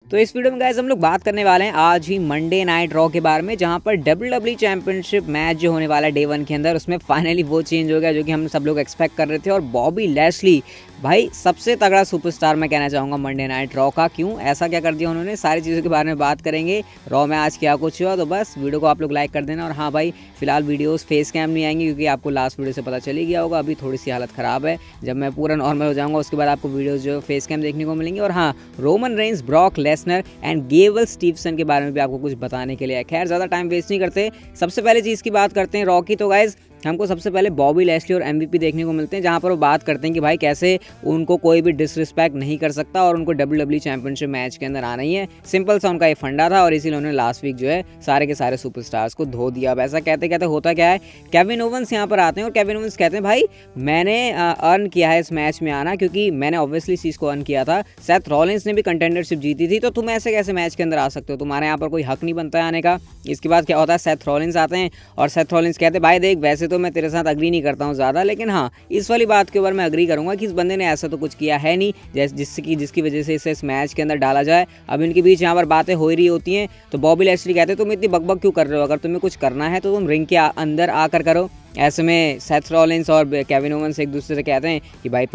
तो इस वीडियो में गाइस हम लोग बात करने वाले हैं आज ही मंडे नाइट रॉ के बारे में, जहां पर WWE चैंपियनशिप मैच जो होने वाला है डे 1 के अंदर, उसमें फाइनली वो चेंज हो गया जो कि हम सब लोग एक्सपेक्ट कर रहे थे। और बॉबी लैशली भाई सबसे तगड़ा सुपरस्टार मैं कहना चाहूँगा मंडे नाइट रॉ का। क्यों ऐसा क्या कर दिया उन्होंने, सारी चीज़ों के बारे में बात करेंगे। रॉ में आज क्या कुछ हुआ, तो बस वीडियो को आप लोग लाइक कर देना। और हाँ भाई, फिलहाल वीडियोस फेस कैम नहीं आएंगी क्योंकि आपको लास्ट वीडियो से पता चल ही गया होगा, अभी थोड़ी सी हालत ख़राब है। जब मैं पूरा नॉर्मल हो जाऊँगा उसके बाद आपको वीडियोज़ जो फेस कैम देखने को मिलेंगी। और हाँ, Roman Reigns, Brock Lesnar and Gable Steveson के बारे में भी आपको कुछ बताने के लिए है। खैर ज़्यादा टाइम वेस्ट नहीं करते, सबसे पहले चीज़ की बात करते हैं रॉ की। तो गाइज हमको सबसे पहले बॉबी लैशली और MVP देखने को मिलते हैं, जहां पर वो बात करते हैं कि भाई कैसे उनको कोई भी डिसरिस्पेक्ट नहीं कर सकता और उनको WWE चैंपियनशिप मैच के अंदर आना ही है। सिंपल सा उनका ये फंडा था और इसीलिए उन्होंने लास्ट वीक जो है सारे के सारे सुपरस्टार्स को धो दिया। अब ऐसा कहते कहते होता क्या है, केविन ओवंस यहाँ पर आते हैं और केविन ओवंस कहते हैं भाई मैंने अर्न किया है इस मैच में आना, क्योंकि मैंने ऑब्वियसली इस चीज़ को अर्न किया था। सेथ रॉलिंस ने भी कंटेंडरशिप जीती थी, तो तुम ऐसे कैसे मैच के अंदर आ सकते हो, तुम्हारे यहाँ पर कोई हक नहीं बनता है आने का। इसके बाद क्या होता है, सेथ रॉलिंस आते हैं और सेथ रॉलिंस कहते हैं भाई देख, वैसे तो मैं तेरे साथ अग्री नहीं करता हूं ज्यादा, लेकिन हाँ इस वाली बात के ऊपर मैं अग्री करूंगा कि इस बंदे ने ऐसा तो कुछ किया है नहीं जिसकी वजह से इसे इस मैच के अंदर डाला जाए। अब इनके बीच यहाँ पर बातें हो ही रही होती हैं, तो बॉबी लैशली कहते हैं तुम इतनी बकबक क्यों कर रहे हो, अगर तुम्हें कुछ करना है तो तुम रिंग के अंदर आकर करो। ऐसे में सेथ रॉलिंस और केविन ओवंस एक दूसरे से कहते हैं कि भाई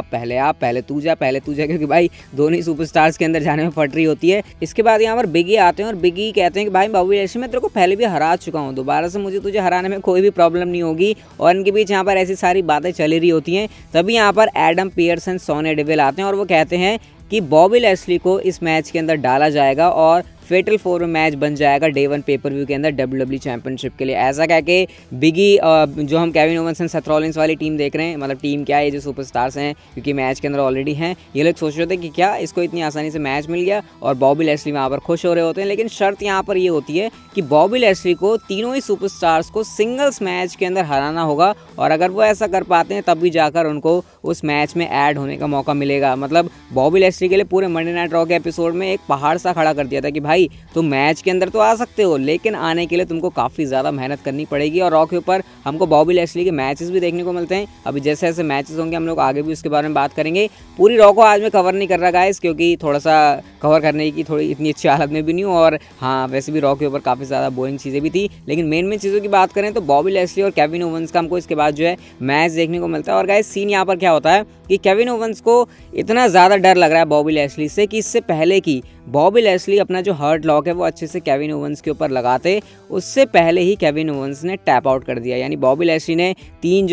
पहले तू जा, क्योंकि भाई दोनों ही सुपरस्टार्स के अंदर जाने में फट रही होती है। इसके बाद यहाँ पर बिगी आते हैं और बिगी कहते हैं कि भाई बॉबी लैशली मैं तेरे को पहले भी हरा चुका हूँ, दोबारा से मुझे तुझे हराने में कोई भी प्रॉब्लम नहीं होगी। और इनके बीच यहाँ पर ऐसी सारी बातें चली रही होती हैं। तभी यहाँ पर एडम पियर्सन, सोनिया डेविल आते हैं और वो कहते हैं कि बॉबी लैशली को इस मैच के अंदर डाला जाएगा और फेटल 4 में मैच बन जाएगा डे 1 पेपर व्यू के अंदर WWE चैंपियनशिप के लिए। ऐसा कह के बिगी जो हम Kevin Owens and Seth Rollins वाली टीम देख रहे हैं, मतलब टीम क्या है, ये जो सुपरस्टार्स हैं क्योंकि मैच के अंदर ऑलरेडी हैं, ये लोग सोच रहे थे कि क्या इसको इतनी आसानी से मैच मिल गया, और बॉबी लैशली वहाँ पर खुश हो रहे होते हैं। लेकिन शर्त यहाँ पर ये होती है कि बॉबी लैशली को तीनों ही सुपरस्टार्स को सिंगल्स मैच के अंदर हराना होगा, और अगर वो ऐसा कर पाते हैं तब भी जाकर उनको उस मैच में ऐड होने का मौका मिलेगा। मतलब बॉबी लैशली के लिए पूरे मंडे नाइट रॉ के एपिसोड में एक पहाड़ सा खड़ा कर दिया था कि भाई तुम मैच के अंदर तो आ सकते हो, लेकिन आने के लिए तुमको काफ़ी ज़्यादा मेहनत करनी पड़ेगी। और रॉ के ऊपर हमको बॉबी लैशली के मैचेस भी देखने को मिलते हैं। अभी जैसे जैसे मैचेस होंगे हम लोग आगे भी उसके बारे में बात करेंगे। पूरी रॉ को आज मैं कवर नहीं कर रहा गाइस, क्योंकि थोड़ा सा कवर करने की थोड़ी इतनी अच्छी हालत में भी नहीं हूँ, और हाँ वैसे भी रॉ के ऊपर काफ़ी ज़्यादा बोरिंग चीज़ें भी थी। लेकिन मेन चीज़ों की बात करें तो बॉबी लैशली और केविन ओवंस का हमको इसके बाद जो है मैच देखने को मिलता है। और गाइस सीन यहाँ पर क्या होता है कि केविन ओवंस को इतना ज़्यादा डर लग रहा है बॉबी लैशली से कि इससे पहले कि बॉबी लैशली अपना जो हर्ट लॉक है वो अच्छे से केविन ओवंस के ऊपर लगाते, उससे पहले ही केविन ओवंस ने टैप आउट कर दिया। यानी बॉबी लैशली ने तीन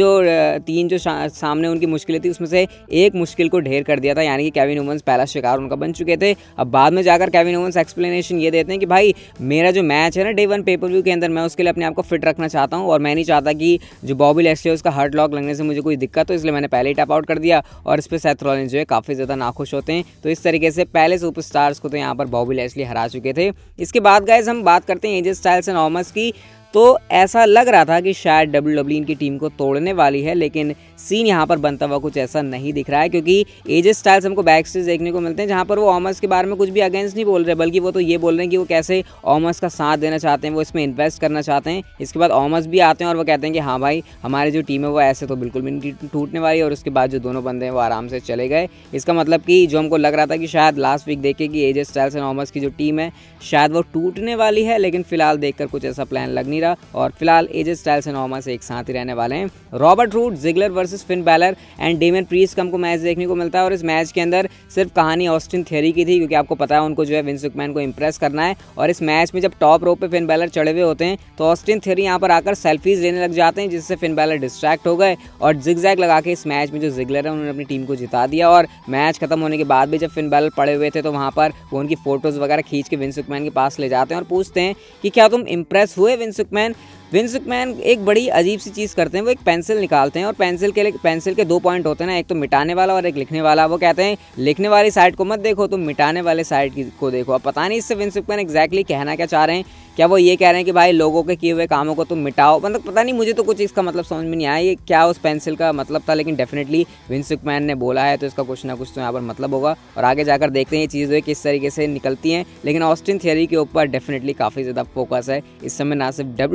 जो सामने उनकी मुश्किलें थी उसमें से एक मुश्किल को ढेर कर दिया था, यानी कि केविन ओवंस पहला शिकार उनका बन चुके थे। अब बाद में जाकर केविन ओवंस एक्सप्लेनेशन ये देते हैं कि भाई मेरा जो मैच है ना डे 1 पेपर व्यू के अंदर, मैं उसके लिए अपने आप को फिट रखना चाहता हूँ, और मैं नहीं चाहता कि जो बॉबी लैशली है उसका हर्ट लॉक लगने से मुझे कोई दिक्कत हो, इसलिए मैंने पहले ही टैप आउट कर दिया। और इस पर सेथ रॉलिंस जो है काफ़ी ज़्यादा नाखुश होते हैं। तो इस तरीके से पहले सुपरस्टार्स को तो यहाँ पर बॉबी लैशली हरा चुके थे। इसके बाद गाइस हम बात करते हैं एजे स्टाइल्स एंड ओमस की। तो ऐसा लग रहा था कि शायद WWE इनकी टीम को तोड़ने वाली है, लेकिन सीन यहाँ पर बनता हुआ कुछ ऐसा नहीं दिख रहा है, क्योंकि एजे स्टाइल्स हमको बैक स्टेज देखने को मिलते हैं जहाँ पर वो ओमस के बारे में कुछ भी अगेंस्ट नहीं बोल रहे, बल्कि वो तो ये बोल रहे हैं कि वो कैसे ओमस का साथ देना चाहते हैं, वो इसमें इन्वेस्ट करना चाहते हैं। इसके बाद ओमस भी आते हैं और वो कहते हैं कि हाँ भाई हमारी जो टीम है वो ऐसे तो बिल्कुल भी नहीं टूटने वाली है। और उसके बाद जो दोनों बंदे हैं वो आराम से चले गए। इसका मतलब कि जो हमको लग रहा था कि शायद लास्ट वीक देखे कि एजे स्टाइल्स एंड ओमस की जो टीम है शायद वो टूटने वाली है, लेकिन फिलहाल देखकर कुछ ऐसा प्लान लग नहीं रहा, और फिलहाल एजे स्टाइल्स एंड ओमस एक साथ ही रहने वाले हैं। Robert Roode, Ziggler versus Finn Balor and Damian Priest का हमको मैच देखने को मिलता है। और इस मैच के अंदर सिर्फ कहानी ऑस्टिन थियरी की थी, क्योंकि आपको पता है उनको जो है विंस मैकमैन को इंप्रेस करना है। और इस मैच में जब टॉप रोप पे फिन बैलर चढ़े हुए होते हैं तो ऑस्टिन थियरी यहाँ पर आकर सेल्फीज लेने लग जाते हैं, जिससे फिन बैलर डिस्ट्रैक्ट हो गए और जिगजैग लगा के इस मैच में जो जिगलर है उन्होंने अपनी टीम को जिता दिया। और मैच खत्म होने के बाद भी जब फिन बैलर पड़े हुए थे तो वहाँ पर वो उनकी फोटोज वगैरह खींच के विंस मैकमैन के पास ले जाते हैं और पूछते हैं कि क्या तुम इंप्रेस हुए विंस मैकमैन। विंस मैकमैन एक बड़ी अजीब सी चीज़ करते हैं, वो एक पेंसिल निकालते हैं और पेंसिल के 2 पॉइंट होते हैं ना, एक तो मिटाने वाला और एक लिखने वाला। वो कहते हैं लिखने वाली साइड को मत देखो, तुम मिटाने वाले साइड को देखो। अब पता नहीं इससे विंस मैकमैन एग्जैक्टली कहना क्या चाह रहे हैं। क्या वो ये कह रहे हैं कि भाई लोगों के किए हुए कामों को तुम मिटाओ, मतलब पता नहीं, मुझे तो कुछ इसका मतलब समझ में नहीं आया ये क्या उस पेंसिल का मतलब था। लेकिन डेफिनेटली विंस मैकमैन ने बोला है तो इसका कुछ ना कुछ तो यहाँ पर मतलब होगा, और आगे जाकर देखते हैं ये चीज़ें किस तरीके से निकलती हैं। लेकिन ऑस्टिन थियरी के ऊपर डेफिनेटली काफ़ी ज़्यादा फोकस है इस समय, ना सिर्फ WWE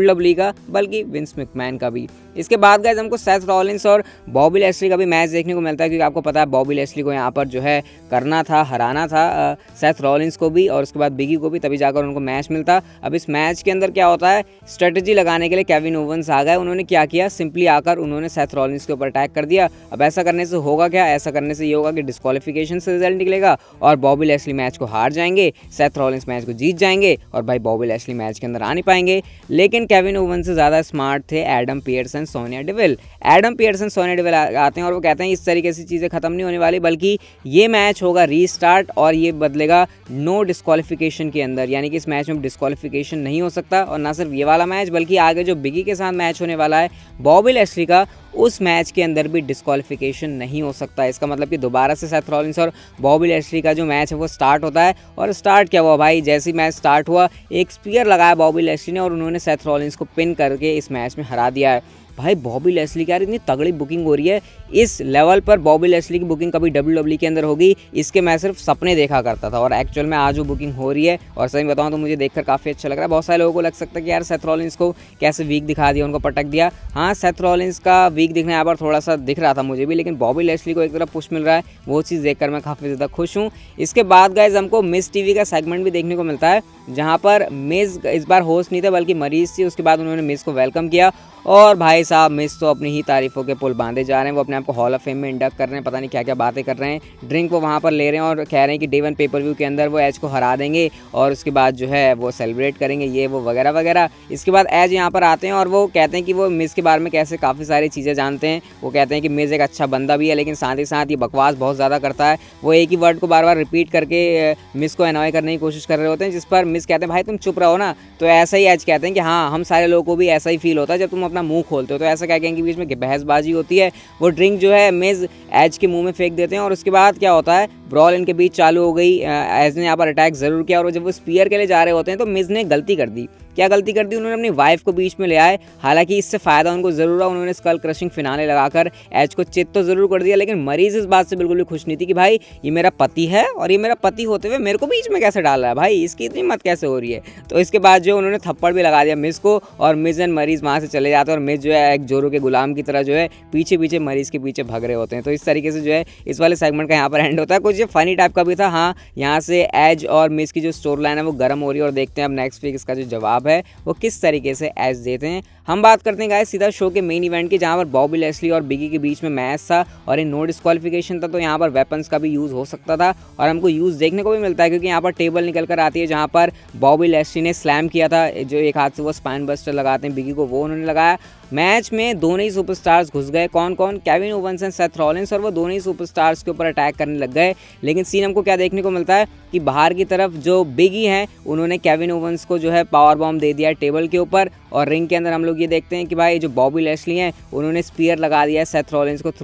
का बल्कि विंस मैकमैन का भी। इसके बाद गाइस हमको सेथ रॉलिंस और बॉबी लैशली का भी मैच देखने को मिलता है, क्योंकि आपको पता है बॉबी लैशली को यहाँ पर जो है करना था, हराना था सेथ रॉलिंस को भी और उसके बाद बिगी को भी, तभी जाकर उनको मैच मिलता। अब इस मैच के अंदर क्या होता है, स्ट्रेटजी लगाने के लिए केविन ओवेंस आ गए। उन्होंने क्या किया, सिंपली आकर उन्होंने सेथ रॉलिंस के ऊपर अटैक कर दिया। अब ऐसा करने से होगा क्या, ऐसा करने से ये होगा कि डिस्क्वालिफिकेशन से रिजल्ट निकलेगा और बॉबी लैशली मैच को हार जाएंगे, सेथ रॉलिंस मैच को जीत जाएंगे और भाई बॉबी लैशली मैच के अंदर आ नहीं पाएंगे। लेकिन केविन ओवेंस से ज़्यादा स्मार्ट थे Adam Pearce, Sonya Deville. Adam Pearce, Sonya Deville आते हैं और वो कहते हैं इस तरीके से चीज़ें खत्म नहीं होने वाली, बल्कि ये मैच होगा रीस्टार्ट और ये बदलेगा नो डिस्क्वालिफिकेशन के अंदर, यानी कि इस मैच में डिस्क्वालिफिकेशन नहीं हो सकता। और ना सिर्फ ये वाला मैच बल्कि आगे जो बिगी के साथ मैच होने वाला है बॉबी लैशली का, उस मैच के अंदर भी डिस्क्वालिफिकेशन नहीं हो सकता। इसका मतलब कि दोबारा से सेथ रॉलिंस और बॉबी लैशली का जो मैच है वो स्टार्ट होता है। और स्टार्ट क्या हुआ भाई, जैसे ही मैच स्टार्ट हुआ एक स्पीयर लगाया बॉबी लैशली ने और उन्होंने सेथ रॉलिंस को पिन करके इस मैच में हरा दिया है। भाई बॉबी लैशली की यार इतनी तगड़ी बुकिंग हो रही है, इस लेवल पर बॉबी लैशली की बुकिंग कभी WWE के अंदर होगी, इसके मैं सिर्फ सपने देखा करता था और एक्चुअल में आज वो बुकिंग हो रही है। और सही बताऊं तो मुझे देखकर काफ़ी अच्छा लग रहा है। बहुत सारे लोगों को लग सकता है कि यार सेथ रॉलिंस को कैसे वीक दिखा दिया, उनको पटक दिया। हाँ, सेथ रॉलिंस का वीक दिखने यहाँ पर थोड़ा सा दिख रहा था मुझे भी, लेकिन बॉबी लैशली को एक तरफ पुश मिल रहा है, वो चीज़ देखकर मैं काफ़ी ज़्यादा खुश हूँ। इसके बाद गाइज हमको मिस TV का सेगमेंट भी देखने को मिलता है, जहाँ पर मिस इस बार होस्ट नहीं थे बल्कि मरीज थी। उसके बाद उन्होंने मिस को वेलकम किया और भाई साहब मिस तो अपनी ही तारीफों के पुल बांधे जा रहे हैं। वो अपने आप को हॉल ऑफ फेम में इंडक्ट कर रहे हैं, पता नहीं क्या क्या बातें कर रहे हैं। ड्रिंक वो वहाँ पर ले रहे हैं और कह रहे हैं कि डे 1 पेपर व्यू के अंदर वो एज को हरा देंगे और उसके बाद जो है वो सेलिब्रेट करेंगे, ये वो वगैरह वगैरह। इसके बाद एज यहाँ पर आते हैं और वो कहते हैं कि वो मिस के बारे में कैसे काफ़ी सारी चीज़ें जानते हैं। वो कहते हैं कि मिस एक अच्छा बंदा भी है, लेकिन साथ ही साथ ये बकवास बहुत ज़्यादा करता है। वो एक ही वर्ड को बार बार रिपीट करके मिस को एनॉय करने की कोशिश कर रहे होते हैं, जिस पर मिस कहते हैं भाई तुम चुप रहो ना। तो ऐसा ही एज कहते हैं कि हाँ, हम सारे लोगों को भी ऐसा ही फील होता है जब तुम अपना मुंह खोलते हो। तो ऐसा क्या कहेंगे, बीच में बहसबाजी होती है। वो ड्रिंक जो है मिस एज के मुंह में फेंक देते हैं और उसके बाद क्या होता है, ब्रॉल इनके बीच चालू हो गई। एज ने यहाँ पर अटैक जरूर किया और जब वो स्पीयर के लिए जा रहे होते हैं तो मिस ने गलती कर दी। क्या गलती कर दी, उन्होंने अपनी वाइफ को बीच में ले आए। हालांकि इससे फायदा उनको जरूर हुआ, उन्होंने स्कल क्रशिंग फिनाले लगाकर एज को चित तो जरूर कर दिया, लेकिन मरीज इस बात से बिल्कुल भी खुश नहीं थी कि भाई ये मेरा पति है और ये मेरा पति होते हुए मेरे को बीच में कैसे डाल रहा है, भाई इसकी इतनी मत कैसे हो रही है। तो इसके बाद जो उन्होंने थप्पड़ भी लगा दिया मिस को और मिस एंड मरीज वहाँ से चले जाते हैं और मिस जो है एक जोरू के गुलाम की तरह जो है पीछे पीछे मरीज के पीछे भाग रहे होते हैं। तो इस तरीके से जो है इस वाले सेगमेंट का यहाँ पर एंड होता है। कुछ फनी टाइप का भी था। हाँ, यहाँ से एज और मिस की जो स्टोरी लाइन है वो गर्म हो रही है और देखते हैं अब नेक्स्ट वीक इसका जो जवाब है वो किस तरीके से एज देते हैं। हम बात करते हैं गाइस सीधा शो के मेन इवेंट की, जहां पर बॉबी लैशली और बिगी के बीच में मैच था और इन नो डिस्क्वालिफिकेशन था। तो यहां पर वेपन्स का भी यूज़ हो सकता था और हमको यूज़ देखने को भी मिलता है, क्योंकि यहां पर टेबल निकल कर आती है जहां पर बॉबी लैशली ने स्लैम किया था, जो एक हाथ से वो स्पाइन बस्टर लगाते हैं बिगी को, वो उन्होंने लगाया। मैच में दोनों ही सुपरस्टार्स घुस गए। कौन कौन, Kevin Owens and Seth Rollins, और वो दोनों ही सुपरस्टार्स के ऊपर अटैक करने लग गए। लेकिन सीन हमको क्या देखने को मिलता है कि बाहर की तरफ जो बिगी हैं उन्होंने केविन ओवेंस को जो है पावर बॉम्ब दे दिया टेबल के ऊपर, और रिंग के अंदर हम लोग ये देखते हैं कि भाई जो बॉबी लैशली हैं उन्होंने स्पीयर लगा दिया है सेथ रॉलिंस को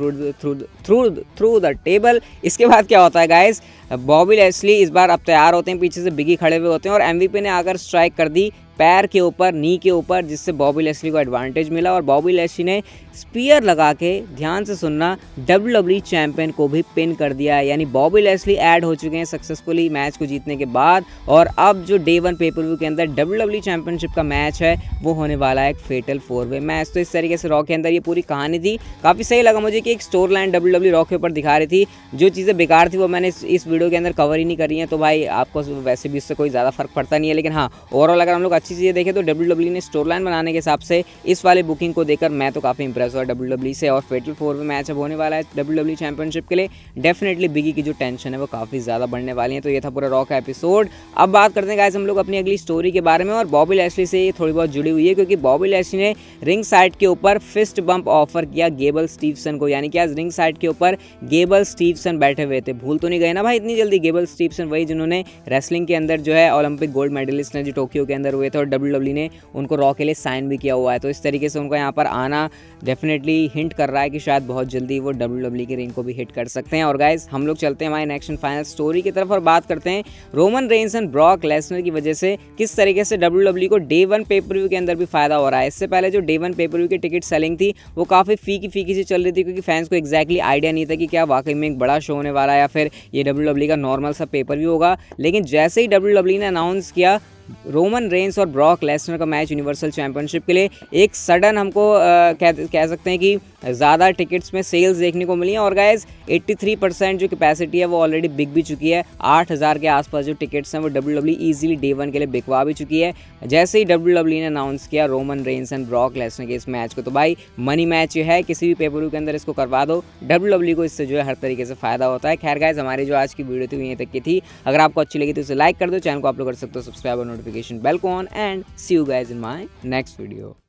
थ्रू द टेबल। इसके बाद क्या होता है गाइस, बॉबी लैशली इस बार अब तैयार होते हैं, पीछे से बिगी खड़े हुए होते हैं और MVP ने आकर स्ट्राइक कर दी पैर के ऊपर, नी के ऊपर, जिससे बॉबी लैशली को एडवांटेज मिला और बॉबी लैशली ने स्पीयर लगा के, ध्यान से सुनना, WWE चैंपियन को भी पिन कर दिया है। यानी बॉबी लैशली ऐड हो चुके हैं सक्सेसफुली मैच को जीतने के बाद। और अब जो डे 1 पेपर व्यू के अंदर WWE चैंपियनशिप का मैच है वो होने वाला है एक फेटल 4-वे मैच। तो इस तरीके से रॉ के अंदर ये पूरी कहानी थी। काफ़ी सही लगा मुझे कि एक स्टोरी लाइन WWE रॉ के ऊपर दिखा रही थी। जो चीज़ें बेकार थी वो मैंने इस वीडियो के अंदर कवर ही नहीं करी है, तो भाई आपको वैसे भी इससे कोई ज़्यादा फर्क पड़ता नहीं है। लेकिन हाँ, ओवरऑल अगर हम लोग अच्छी चीज़ें देखें तो WWE ने स्टोरी लाइन बनाने के हिसाब से इस वाले बुकिंग को देखकर मैं तो काफ़ी इंप्रेस हुआ WWE से। और फेटल 4-वे मैच अब होने वाला है WWE चैंपियनशिप के लिए। डेफिनेटली बिगी की जो टेंशन है वो काफ़ी ज़्यादा बढ़ने वाली है। तो ये था पूरा रॉ का एपिसोड। अब बात करते हैं गाइस हम लोग अपनी अगली स्टोरी के बारे में, और बॉबी लैशली से ये थोड़ी बहुत जुड़ी हुई है, क्योंकि बॉबी लैशली ने रिंग साइड के ऊपर फिस्ट बम्प ऑफर किया गेबल स्टीवसन को। यानी कि आज रिंग साइड के ऊपर गेबल स्टीवसन बैठे हुए थे। भूल तो नहीं गए ना भाई इतनी जल्दी? गेबल स्टीवसन वही जिन्होंने रेसलिंग के अंदर जो है ओलंपिक गोल्ड मेडलिस्ट ने जो टोक्यो के अंदर हुए थे, और WWE ने उनको रॉ के लिए साइन भी किया हुआ है। तो इस तरीके से उनका यहाँ पर आना डेफिनेटली हिंट कर रहा है कि शायद बहुत जल्दी वो WWE की रिंग को भी हिट कर सकते हैं। और गाइस हम लोग चलते हैं हमारे नेक्स्ट फाइनल स्टोरी की तरफ और बात करते हैं Roman Reigns and Brock Lesnar की वजह से किस तरीके से WWE को डे 1 पेपर व्यू के अंदर भी फायदा हो रहा है। इससे पहले जो डे 1 पेपर व्यू की टिकट सेलिंग थी वो काफ़ी फीकी सी चल रही थी, क्योंकि फैंस को एक्जैक्टली आइडिया नहीं था कि क्या वाकई में एक बड़ा शो होने वाला है या फिर ये WWE का नॉर्मल सा पेपर व्यू होगा। लेकिन जैसे ही WWE ने अनाउंस किया रोमन रेंस और ब्रॉक लेसनर का मैच यूनिवर्सल चैंपियनशिप के लिए एक सडन हमको कह सकते हैं कि ज़्यादा टिकट्स में सेल्स देखने को मिली है। और गाइज 83% जो कैपेसिटी है वो ऑलरेडी बिक भी चुकी है। 8000 के आसपास जो टिकट्स हैं वो WWE ईजिली डे 1 के लिए बिकवा भी चुकी है। जैसे ही WWE ने अनाउंस किया Roman Reigns and Brock Lesnar के इस मैच को, तो भाई मनी मैच है, किसी भी पेपर के अंदर इसको करवा दो, WWE को इससे जो है हर तरीके से फायदा होता है। खैर गाइज हमारी जो आज की वीडियो थी यहीं तक की थी। अगर आपको अच्छी लगी तो इसे लाइक कर दो, चैनल को आप लोग कर सकते हो सब्सक्राइब और नोटिफिकेशन बेल को on, and see you guys in my next video.